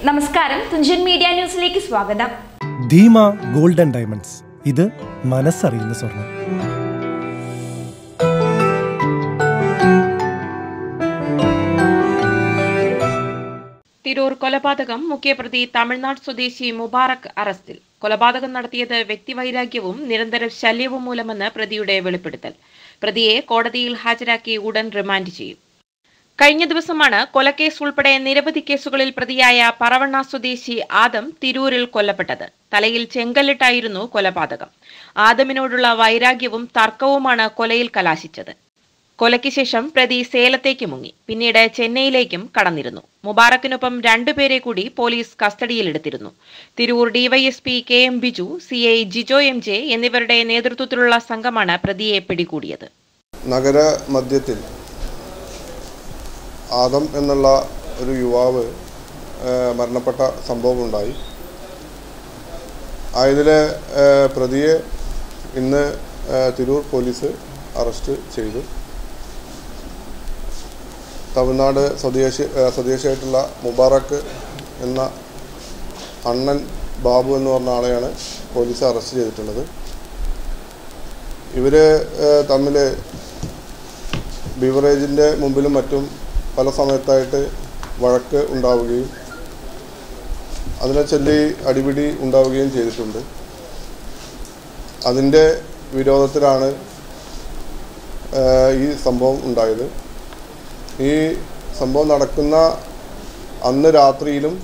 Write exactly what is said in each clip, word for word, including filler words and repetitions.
നമസ്കാരം, തുഞ്ചൻ മീഡിയ ന്യൂസിലേക്ക് സ്വാഗതം. ധീമ ഗോൾഡൻ ഡയമണ്ട്സ്, ഇത് മനസ്സറിയുന്ന സ്വർണം. തിരൂർ കൊലപാതകം മുഖ്യപ്രതി തമിഴ്നാട് സ്വദേശി മുബാറക് അറസ്റ്റിൽ. കൊലപാതകം നടത്തിയത് വ്യക്തിവൈരാഗ്യവും നിരന്തര ശല്യവും മൂലമെന്ന് പ്രതിയുടെ വെളിപ്പെടുത്തൽ. പ്രതിയെ കോടതിയിൽ ഹാജരാക്കി ഉടൻ റിമാൻഡ് ചെയ്യും. കഴിഞ്ഞ ദിവസമാണ് കൊലക്കേസ് ഉൾപ്പെടെ നിരവധി കേസുകളിൽ പ്രതിയായ പറവണ്ണ സ്വദേശി ആദം തിരൂരിൽ കൊല്ലപ്പെട്ടത്. തലയിൽ ചെങ്കല്ലിട്ടായിരുന്നു കൊലപാതകം. ആദമിനോടുള്ള വൈരാഗ്യവും തർക്കവുമാണ് കൊലയിൽ കലാശിച്ചത്. കൊലയ്ക്ക് ശേഷം പ്രതി സേലത്തേക്ക് മുങ്ങി, പിന്നീട് ചെന്നൈയിലേക്കും കടന്നിരുന്നു. മുബാറക്കിനൊപ്പം രണ്ടുപേരെ കൂടി പോലീസ് കസ്റ്റഡിയിലെടുത്തിരുന്നു. Tirur DYSP K M Biju, C I Jijo M J എന്നിവരുടെ നേതൃത്വത്തിലുള്ള സംഘമാണ് പ്രതിയെ പിടികൂടിയത്. നഗര മധ്യത്തിൽ ആദം എന്നുള്ള ഒരു യുവാവ് മരണപ്പെട്ട സംഭവമുണ്ടായി. ആയതിലെ പ്രതിയെ ഇന്ന് തിരൂർ പോലീസ് അറസ്റ്റ് ചെയ്തു. തമിഴ്നാട് സ്വദേശി സ്വദേശിയായിട്ടുള്ള മുബാറക്ക് എന്ന അണ്ണൻ ബാബു എന്ന് പറഞ്ഞ ആളെയാണ് പോലീസ് അറസ്റ്റ് ചെയ്തിട്ടുള്ളത്. ഇവർ തമ്മിൽ ബീവറേജിൻ്റെ മുമ്പിലും മറ്റും പല സമയത്തായിട്ട് വഴക്ക് ഉണ്ടാവുകയും അതിനെ ചൊല്ലി അടിപിടി ഉണ്ടാവുകയും ചെയ്തിട്ടുണ്ട്. അതിൻ്റെ വിരോധത്തിലാണ് ഈ സംഭവം ഉണ്ടായത്. ഈ സംഭവം നടക്കുന്ന അന്ന് രാത്രിയിലും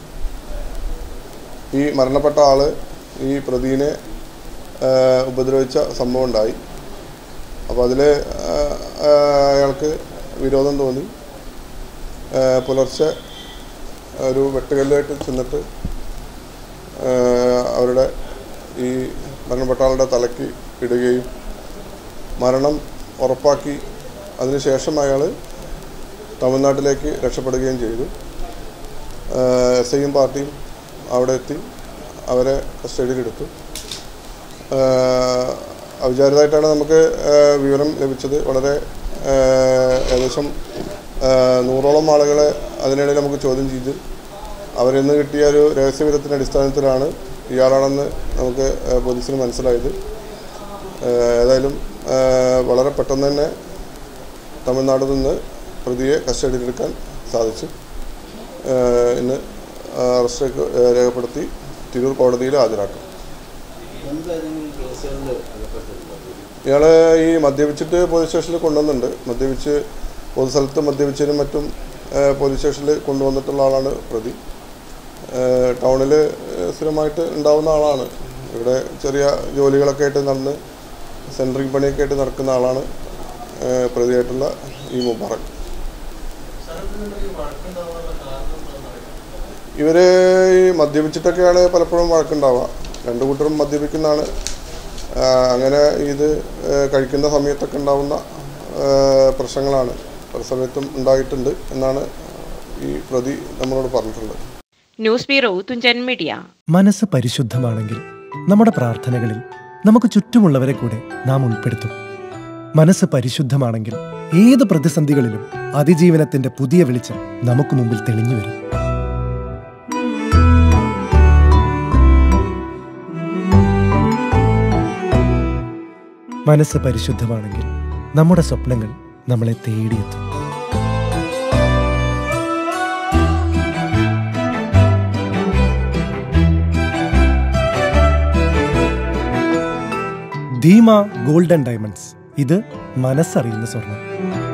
ഈ മരണപ്പെട്ട ആൾ ഈ പ്രതിനെ ഉപദ്രവിച്ച സംഭവം ഉണ്ടായി. അപ്പോൾ അതിൽ അയാൾക്ക് വിരോധം തോന്നി. പുലർച്ചെ ഒരു വെട്ടുകല്ലായിട്ട് ചെന്നിട്ട് അവരുടെ ഈ മരണപ്പെട്ട ആളുടെ തലയ്ക്ക് ഇടുകയും മരണം ഉറപ്പാക്കി അതിനുശേഷം അയാൾ തമിഴ്നാട്ടിലേക്ക് രക്ഷപ്പെടുകയും ചെയ്തു. എസ് ഐയും പാർട്ടിയും അവിടെ എത്തി അവരെ കസ്റ്റഡിയിലെടുത്തു. അവിചാരിതമായിട്ടാണ് നമുക്ക് വിവരം ലഭിച്ചത്. വളരെ ഏകദേശം നൂറോളം ആളുകളെ അതിനിടയിൽ നമുക്ക് ചോദ്യം ചെയ്ത് അവരിന്ന് കിട്ടിയ ഒരു രഹസ്യവിവരത്തിൻ്റെ അടിസ്ഥാനത്തിലാണ് ഇയാളാണെന്ന് നമുക്ക് പോലീസിന് മനസ്സിലായത്. ഏതായാലും വളരെ പെട്ടെന്ന് തന്നെ തമിഴ്നാട്ടിൽ നിന്ന് പ്രതിയെ കസ്റ്റഡിയിലെടുക്കാൻ സാധിച്ചു. ഇന്ന് അറസ്റ്റ് രേഖപ്പെടുത്തി തിരൂർ കോടതിയിൽ ഹാജരാക്കും. ഇയാൾ ഈ മദ്യപിച്ചിട്ട് പോലീസ് സ്റ്റേഷനിൽ കൊണ്ടുവന്നിട്ടുണ്ട്. മദ്യപിച്ച് പൊതുസ്ഥലത്ത് മദ്യപിച്ചതിനും മറ്റും പോലീസ് സ്റ്റേഷനിൽ കൊണ്ടുവന്നിട്ടുള്ള ആളാണ് പ്രതി. ടൗണിൽ സ്ഥിരമായിട്ട് ഉണ്ടാവുന്ന ആളാണ്. ഇവിടെ ചെറിയ ജോലികളൊക്കെ ആയിട്ട് നടന്ന് സെൻട്രിങ് പണിയൊക്കെ ആയിട്ട് നടക്കുന്ന ആളാണ് പ്രതിയായിട്ടുള്ള ഈ മുബാറക്. ഇവർ ഈ മദ്യപിച്ചിട്ടൊക്കെയാണ് പലപ്പോഴും വഴക്കുണ്ടാവുക. രണ്ടു കൂട്ടരും മദ്യപിക്കുന്നതാണ്. അങ്ങനെ ഇത് കഴിക്കുന്ന സമയത്തൊക്കെ ഉണ്ടാവുന്ന പ്രശ്നങ്ങളാണ് പല സമയത്തും ഉണ്ടായിട്ടുണ്ട് എന്നാണ് ഈ പ്രതി നമ്മളോട് പറഞ്ഞിട്ടുള്ളത്. News bureau, Thunchan media. മനസ്സ് പരിശുദ്ധമാണെങ്കിൽ നമ്മുടെ പ്രാർത്ഥനകളിൽ നമുക്ക് ചുറ്റുമുള്ളവരെ കൂടെ നാം ഉൾപ്പെടുത്തും. മനസ്സ് പരിശുദ്ധമാണെങ്കിൽ ഏത് പ്രതിസന്ധികളിലും അതിജീവനത്തിന്റെ പുതിയ വെളിച്ചം നമുക്ക് മുമ്പിൽ തെളിഞ്ഞു വരും. മനസ്സ് പരിശുദ്ധമാണെങ്കിൽ നമ്മുടെ സ്വപ്നങ്ങൾ നമ്മളെ തേടിയെത്തും. ധീമ ഗോൾഡൻ ഡയമണ്ട്സ്, ഇത് മനസ്സറിയുന്ന സ്വർണം.